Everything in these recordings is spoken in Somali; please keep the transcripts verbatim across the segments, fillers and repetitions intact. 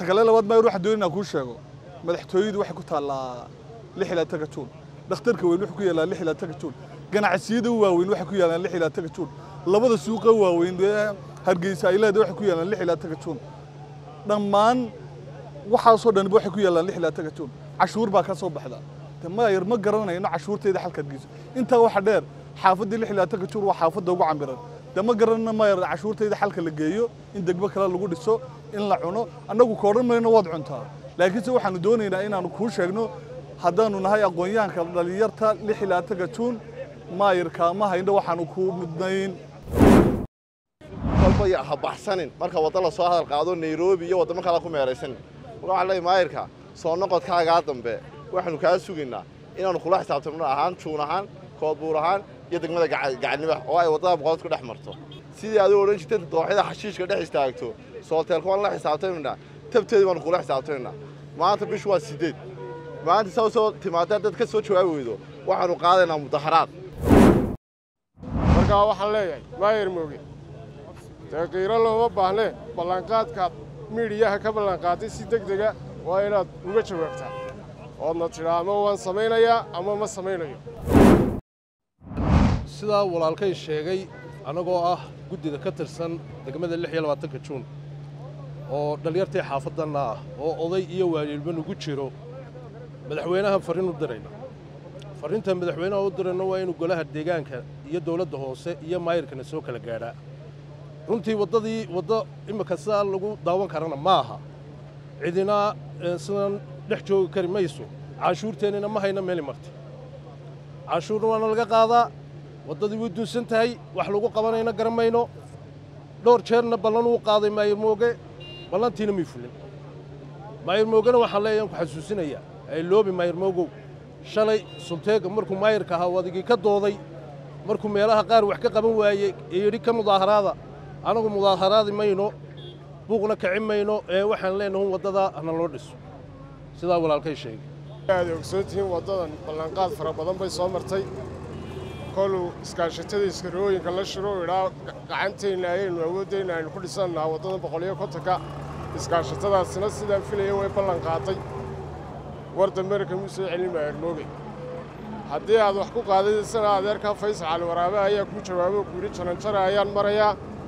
تكلم لواد ما يروح دوننا كوشة مدحتويد واحد كنت على لحية تكتون دكتورك وين وحكي على لحية تكتون كان عسيد هو وين وحكي على لحية تكتون لبض السوق هو وين هرجيس إلى ده وحكي على لحية تكتون دمان وحصل أن بوحكي على لحية تكتون عشور باك صوب حدا ما يرمى قرنا إنه عشور تيجي حلقة جيز أنت واحد دير حافظ لحية تكتون وحافظ دوق عمران دم قرنا ما ير عشور تيجي حلقة اللي جايو إن دق بكرة اللي قول السوق إن لعنه أنا قارن ما ينوضع عنتها لكن سو waxaan doonaynaa inaan ku sheegno hadaanu nahay aqoonyahanka dhalinyarta lixila tagatuun maayirka ma hayno waxaan ku mudnayn walba ya habaxsanin marka wada la soo hadal qaado Nairobi iyo wadamo kale ku meeraysan waxa la maayirka soo noqodkaaga dambe waxaanu ka suginaa inaanu kula xisaabtano ahaan tuun ahaan kood buur ahaan iyo degmada gacanimo oo ay wadada boqod ku dhex marto sidii aad u oran jirtay dooxida xashiishka dhex istaagto soo teelkoon la xisaabtamina tabteed waan kula xisaabtayna maanta bish waa sideed maanta soo soo timaada dad ka soo jawaab weydo waxaanu qaadaynaa mudaharaad marka waxaan leeyahay maayir mooge taageero loo baahnaa ballanqaadka miidiyaha ka ballanqaaday si degdega waa inaad uga jawaabtaa oodna tiraamo waan samaynayaa ama ma samaynayo sida walaalkay sheegay anagoo ah guddiga ka tirsan degmada lix iyo labaatan juun oo dhalinyartii xaafadana ah oo oday iyo waalidba ugu jiro madaxweynaha fariin u dirayna fariinta madaxweynaha u dirayna waa inuu golaha deegaanka iyo dawladda hoose iyo maayirkana soo kala gaadhaa runtii wadadii wada imika saa lagu daawan karana ma aha cidina sidan dhex joogi kari mayso canshuurteennina ma hayna meel marti canshuurna waana laga qaadaa wadadii way duusan tahay wax lagu qabanayna garamayno dhowr jeerna ballan uu qaaday maayir mooge ballantiina ma fulin maayir moogana waxaan leeyahay ku xasuusinaya ay loobi maayir moogow shalay sulteega markuu maayirka ahaa wadigii ka dooday markuu meelaha qaar wax ka qaban waayay ee yiri ka mudaaharaada anagu mudaaharaadi mayno buuqna ka cimayno ee waxaan leenahay wadada ana loo dhiso sida walaalkay sheegay aad ogsoontiin wadadan ballanqaad fara badan bay soo martay kolu iskaashatada iskarooyinka la shiro ilaa gacanteena ayaynu awoodayna aynu ku dhisannaa wadada boqol iyo konton iskaashatadaasina sidaa filayay way ballan qaaday war dambeerka muuse celin maayir mooge haddii aad wax ku qaadaysana adeerka Faysal Cali Waraabe ayaa ku jawaabo ku yiri jaranjara ayaan marayaa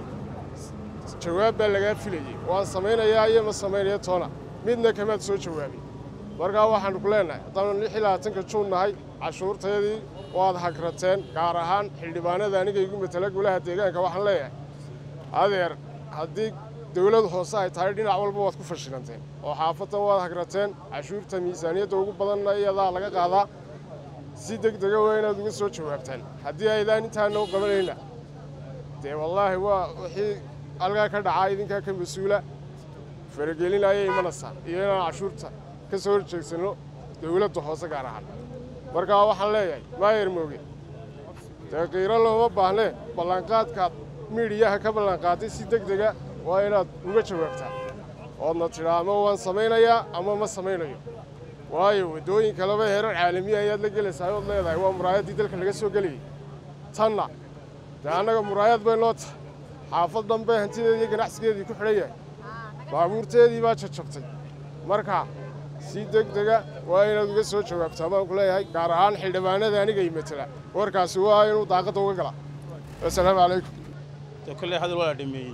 jawaab baa laga filayay waan samaynayaa iyo ma samaynayaa toona midna kama soo jawaabin marka waxaan ku leenahay haddaan lix iyo labaatan juun nahay cashuurteedii waad hagrateen gaar ahaan xildhibaanada aniga igu matala golaha deegaanka waxaan leeyahay adeer haddii dawladda hoose ay tahay dhinac walba waad ku fashilanteen oo xaafadda waad hagrateen cashuurta miisaaniyadda ugu badanna iyadaa laga qaadaa si degdega waa inaad uga soo jawaabtaan haddii aydaan intaa noo qabanayna dee wallaahi waa wixii halkaa ka dhacaa idinkaa ka mas-uula faragelinaya imanaysaa iyo inaan cashuurta ka soo horjeegsano dawladda hoose gaar ahaan markaa waxaan leeyahay maayir mooge taageero looma baahnaa ballanqaadka miidiyaha ka ballanqaaday si degdega waa inaad uga jawaabtaa oodna tiraamo waan samaynayaa ama ma samaynayo waayo wadooyinka laba heerar caalamiya ayaad la gelaysaa ood leedahay waa muraayadii dalka laga soo geliyay tanna dee annaga muraayad bay noo tahay xaafad dhanbe hantideedii iyo ganacsigeedii ku xidhan yahay baabuurteedii baa jajabtay marka si degdega waa inaad uga soo jawaabtaa baan ku leeyahay gaar ahaan xildhibaanada aniga ay matala warkaasi waa inuu daaqadda uga gala assalaamu calaykum كله هذا الولد دمي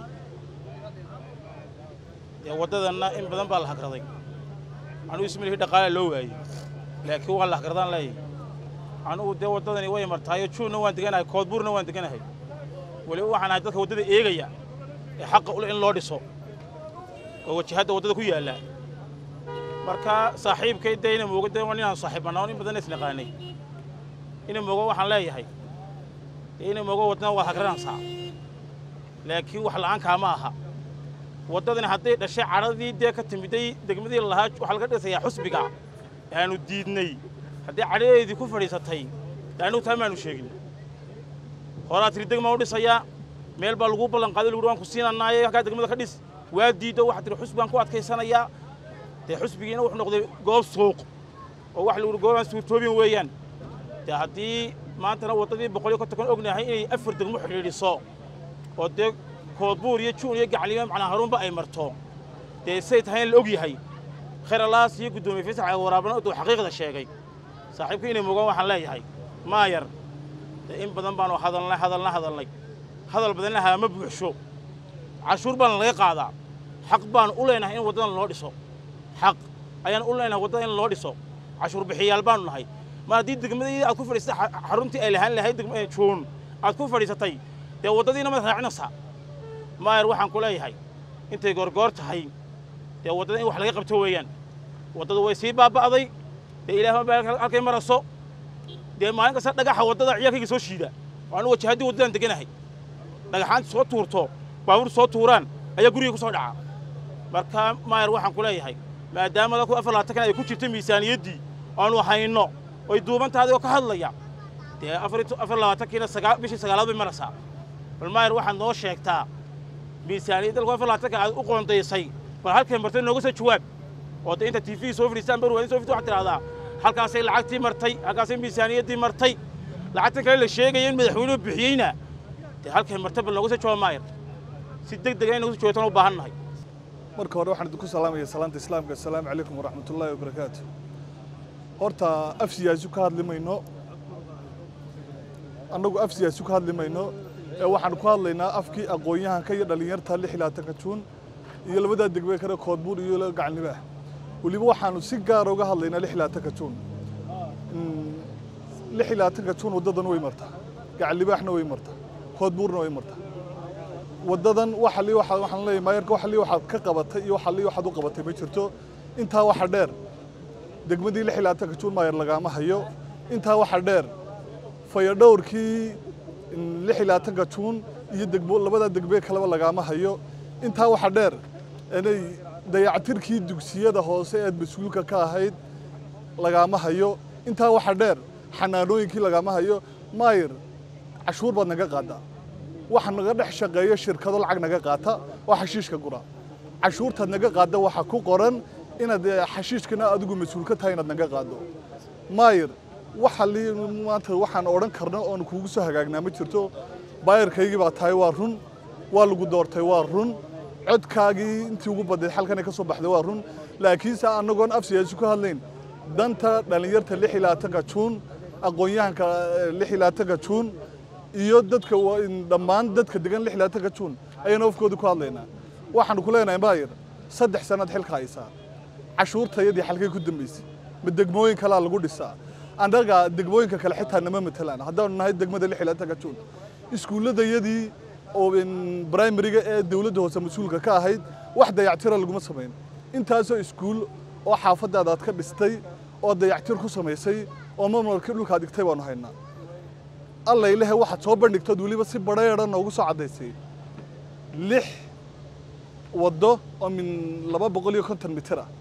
يا وددنا إن بدن بالحقرضي أنا اسمي هيدا قال لوعي لكن هو الله حقرضان لاي أنا ودي وددني ويا مرتايو شو نوان تجينا كودبور نوان تجينا هاي ولي هو أنا هذا ودد إيه جيا حق أقول إن لوري صو ووجه هذا ودد كويه لا مركا صاحب كيدين موجود واني أنا صاحب أنا واني بدن إثنى قاني إنه موجود وحنا لاي هاي إنه موجود ودنا وحقرضان صعب لكن وحلا عنك معها وددنا حتى الشيء عرضي ده كتمدي دقمدي الله وحلا قد سيا حسبك يعني ديدني حتى عليه ذي كفر يستهي لأنه ثمانو شيء خلاص تريد ما ودي سيا ميل بالغوب بلن قادر يقولون كسينا الناية كذا دقمدي كديس وادي ده واحد حسبك كوات كيسنا يا ده حسبكينا وإحنا نقضي جوف سوق أو واحد يقول جوف سوق توبي ويان ده حتى ما أنت لو وطني بقولي كنت تكون أغنية هي أفرد المحرر الصاق ودك كودبور يجون يجعليهم على هرون بأي مرتون dee say tahay in la og yahay khayr allah siiyo guddoomiye fasax ay waraabana uu xaqiiqda sheegay saaxiibku inay mugan waxaan leeyahay maayar dee in badan baanu hadalnay hadalnay hadalnay hadal badanna haama buuxsho cashuur baan laga qaadaa xaq baan u leenahay in waddadan loo dhiso xaq ayaan u leenahay waddada in loo dhiso cashuur bixiyaal baanu nahay ma haddii degmadii aad ku fadhiisatay xaruntii ay lahaan lahayd degmada juun aad ku fadhiisatay dee waddadiina mad raacinaysaa maayar waxaan ku leeyahay intay goorgoor tahay dee waddada in wax laga qabto weeyaan waddadu way sii baaba'day dee ilaah baa halkay marayso dee maalin kasta dhagaxa waddada ciyaalkayga soo shiida waanu wajahaddii waddadan deganahay dhagaxaanta soo tuurto baabuur soo tuuraan ayaa guriga ku soo dhaca marka maayar waxaan ku leeyahay maadaama dadku afar labaatan ay ku jirto miisaaniyaddii aanu hayno oy duubantaadii oo ka hadlaya dee afar labaatankiina bishii sagaalaad bay maraysaa bal maayar waxaad noo sheegtaa miisaaniyad dalku afar labaatanka aad u qoondaysay bal halkay martay nooga soo jawaab oo dee inta t v soo fadhiistaan barwaadin soo fidhi waxaad tidhahdaa halkaasay lacagtii martay halkaasay miisaaniyaddii martay lacagtan kale la sheegaya in madaxweynuhu bixiyeyna dee halkay martay bal nooga soo jawaab maayar si deg dega in nooga soo jawaabtaan u baahan nahay marka hore waxaan idinku salaamaya salaanta islaamka assalaamu calaykum waraxmatullaahi wabarakaatu horta af siyaasi ka hadli mayno annagu af siyaasi ka hadli mayno ee waxaan ku hadlaynaa afkii aqoon-yahanka iyo dhallinyarta lix iyo labaatanka juun iyo labadaa degme kale koodbuur iyo gacanlibaah weliba waxaanu si gaara uga hadlaynaa lix iyo labaatanka juun lix iyo labaatanka juun waddadan way martaa gacanlibaahna way martaa koodbuurna way martaa waddadan waxa lii waxa waxaan leeyahay maayarka waxa lii waxaad ka qabatay iyo waxa lii waxaad u qabatay ma jirto intaa waxa dheer degmadii lix iyo labaatanka juun maayar lagaama hayo intaa waxa dheer fayadhowrkii lix iyo labaatanka juun iyo degmo labada degme kaleba lagaama hayo intaa waxa dheer inay dayactirkii dugsiyada hoose ee mas'uulka ka ahayd lagaama hayo intaa waxa dheer xanaanooyinkii lagaama hayo maayar cashuur baad naga qaadaa waxa naga dhex shaqeeyo shirkado lacag naga qaata oo xashiishka gura cashuurtaad naga qaada waxa ku qoran inaad xashiishkana adigu mas'uul ka tahay inaad naga qaado maayar waxa lii maanta waxaan odhan karno oon kuugu soo hagaagnaa ma jirto baayarkaygii baa tahay waa run waa lagu doortay waa run codkaagii intii ugu badneed halkan ka soo baxday waa run laakiinse annagoon af siyaasi ku hadlayn danta dhallinyarta lix iyo labaatanka juun aqoon-yahanka lix iyo labaatanka juun iyo dadka dhammaan dadka degan lix iyo labaatanka juun ayaan afkooda ku hadlaynaa waxaanu ku leenahay maayar saddex sanad xilka haysaa cashuurtayadii xalkay ku dambaysay ma degmooyin kalaa lagu dhisaa annaga degmooyinka kale xitaa nama matalaan haddaanu nahay degmada lix iyo labaatanka juun iskuulladayadii oo primariga ee dawladda hoose mas-uulka ka ahayd wax dayactira laguma samayn intaasoo iskuul oo xaafadaada aad ka dhistay oo dayactir ku samaysay oo mamarkii dhulkaa dhigtay baanu haynaa alla ilahay waxaad soo bandhigtood weliba si badheedhan noogu soo caddaysay lix waddo oo min laba boqol iyo konton mitir ah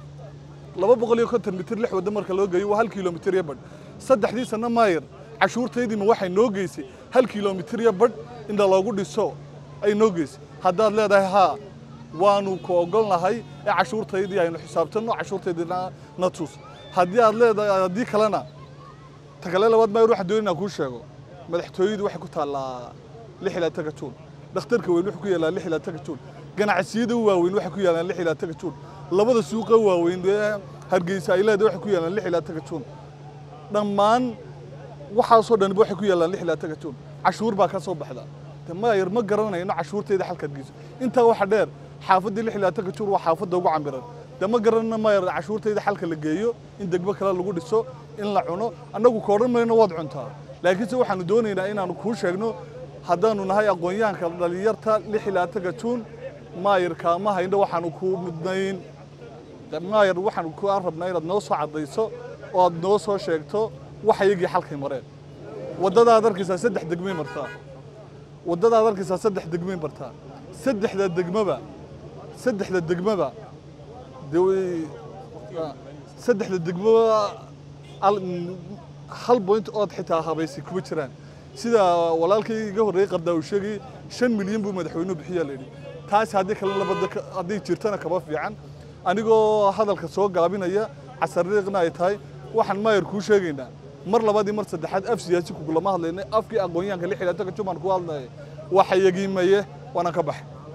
laba boqol iyo konton mitir lix waddo marka loo geeyo waa hal kilomitir iyo badh saddexdii sanno maayar cashuurtaydiima waxay noo geysay hal kilomitir iyo badh inta loogu dhiso ay noo geysay haddaad leedahay haa waanu ku ogolnahay ee cashuurtaydii aynu xisaabtanno cashuurtaydina na tus haddii aad leedahay haddii kalena ta kale labaad maayar waxaan doonay inaan kuu sheego madaxtooyadu waxay ku taallaa lix iyo labaatanka juun dhakhtarka weyn wuxuu ku yaallaa lix iyo labaatanka juun ganacsiyada waaweyn waxay ku yaallaan lix iyo labaatanka juun labada suuqa waaweyn ee hargeysa ay leedahay waxay ku yaallaan lix iyo labaatanka juun dhammaan waxaasoo dhanba waxay ku yaallaan lix iyo labaatanka juun cashuur baa ka soo baxda maayar ma garanayno cashuurtayda xalkaad geyso intaa waxa dheer xaafaddii lix iyo labaatanka juun waa xaafadda ugu cambiran de ma garanayno maayar cashuurtayda xalka la geeyo in degmo kale lagu dhiso in la cuno annagu ka odhan mayno waad cuntaa laakiinse waxaanu doonaynaa inaanu kuu sheegno haddaanu nahay aqoon-yahanka dhallinyarta lix iyo labaatanka juun maayar kaama hayno waxaanu kuu mudnayn maayar waxaanu kaa rabnaa inaad noo soo caddayso oo aad noo soo sheegto waxa iyagii xalkay mareen waddadaad arkaysaa saddex degmay martaa waddadaad arkaysaa saddex degmay martaa saddexda degmaba saddexda degmaba dee saddexda degmaba hal point ood xitaa habaysay kuma jiraan sida walaalkay iga horreeyay qardaa uu sheegay shan milyan buu madaxweynuhu bixiyaa la yidhi taasi haddii kale labada haddii jirtana kama fiican anigoo hadalka soo gaabinaya casariiqna ay tahay waxaan maayar kuu sheegaynaa mar labadii mar saddexaad af siyaasi kugulama hadlaynay afkii aqoon-yahanka lix iyo labaatanka juun baan ku hadlayay waxa yagiimaye waana ka baxay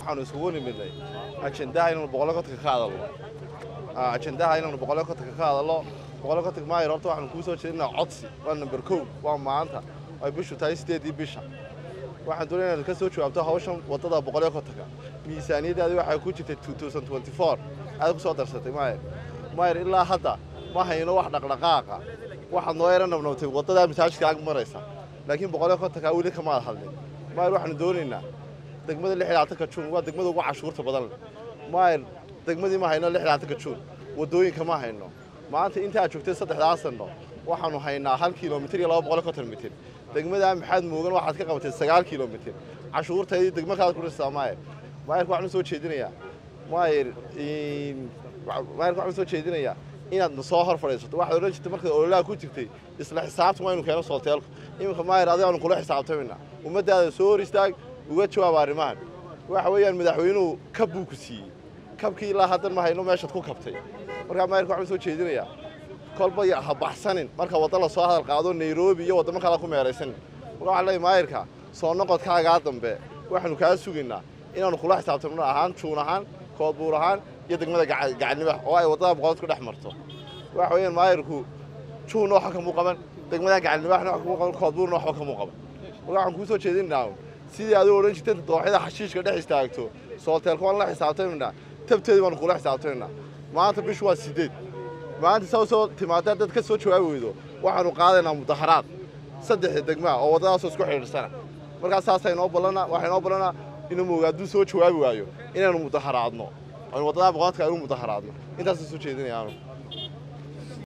waxaanu isugu nimidnay ajendaha inaanu boqollo kontonka ka hadalno ajendaha inaanu boqollo kontonka ka hadalno boqollo kontonka maayir horta waxaanu kuu soo jeedinaa codsi waa number kow waa maanta ay bishu tahay sideedii bisha waxaan doonaya inaad ka soo jawaabto hawshan waddada boqollo kontonka miisaaniyaddaadi waxay ku jirtay two thousand twenty-four aad ku soo darsatay maayir maayir ilaa hadda ma hayno wax dhaqdhaqaaqa waxaad noo yara nabnabtay waddadaa masaajidka ag maraysa laakiin boqollo kontonka weli kamaad hadlin maayir waxaanu doonaynaa degmada lix iyo labaatanka juun waa degmada ugu cashuurta badan leh maayir degmadii ma hayno lix iyo labaatanka juun waddooyinka ma hayno maanta inta aad joogtay saddexdaa sanno waxaanu haynaa hal kilomitir iyo laba boqol konton mitir degmadaa maxaad moogan waxaad ka qabatay sagaal kilomitir cashuurtaydii degmo kaad ku dhistaa maayir maayirka waxaan u soo jeedinayaa maayir maayirka waxaan u soo jeedinayaa inaad soo hor fadhiisato waxaad odhan jirtay markaad ololaha ku jirtay isla xisaabtan waa inu keeno soolteelku iminka maayir adigaanu kula xisaabtamina ummaddaada soo hor istaag uga jawaab arrimahan waxa weeyaan madaxweynuhu kab buu ku siiyey kabkii ilaa haddan ma hayno meeshaad ku kabtay markaa maayirka waxaan u soo jeedinayaa kolba ha baxsanin marka wadda la soo hadal qaado nairobi iyo waddamo kale ku meeraysanin marka waxaan leeyahay maayirka soo noqodkaagaa dambe waxaanu kaa sugaynaa inaanu kula xisaabtamno ahaan juun ahaan koodbuur ahaan iyo degmada gacannimaha oo ay waddada boqolad ku dhex marto waxa weeyaan maayirku juunna waxba kamuu qaban degmada gacannimaxna waxba kamuu qaban koodbuurna waxba kamuu qaban marka waxaan kuu soo jeedinaynaa sidii adigu odhan jirtay dooxyada xashiishka dhex istaagto soolteelka waan la xisaabtamaynaa tabteedii baanu kula xisaabtamaynaa maanta bishu waa sideed maanta saa soo timaada dad ka soo jawaabi weydo waxaanu qaadaynaa mudaharaad saddexda degmaa oo waddadaasoo isku xidhiidhsana markaa saasay noo ballana waxay noo ballanaa inuu mooga hadduu soo jawaabi waayo inaanu mudaharaadno aynu waddadaa boqoladka aynu mudaharaadno intaasaan soo jeedinayaanu